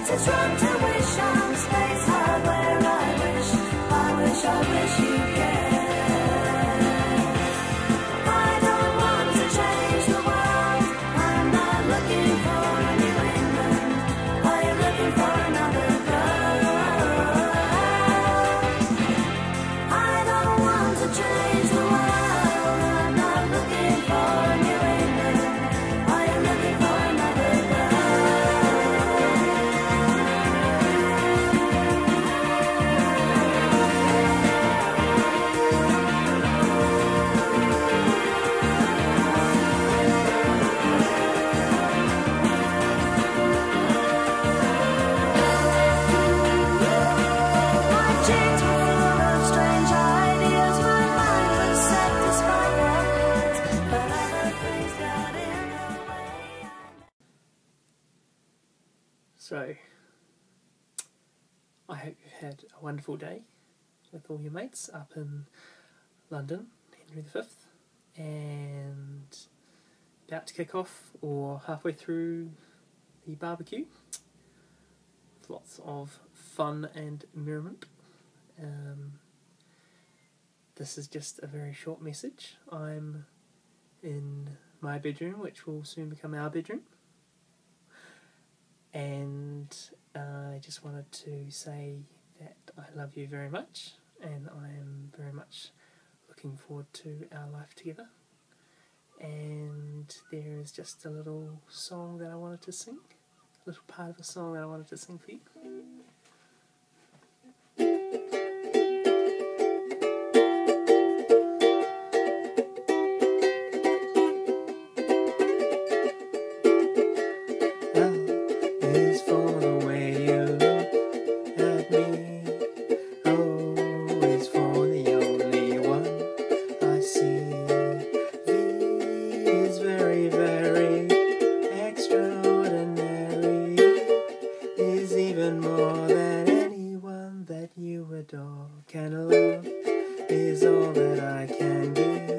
Just run to wish on space hard where I wish you cared. I don't want to change the world. I'm not looking for a New England. Are you looking for another girl? I don't want to change the world. I'm not looking for a New England. Are you looking for another girl? My jeans were full of strange ideas. My mind was set despite their fears, but other things got in the way. So, I hope you've had a wonderful day with all your mates up in London, Henry V, and about to kick off or halfway through the barbecue. With lots of fun and merriment. This is just a very short message. I'm in my bedroom, which will soon become our bedroom. And I just wanted to say that I love you very much, and I am very much looking forward to our life together. And there is just a little song that I wanted to sing, a little part of a song that I wanted to sing for you. Is for the way you look at me. O is for the only one I see. V is very, very extraordinary. Is even more than anyone that you adore. Can love is all that I can give.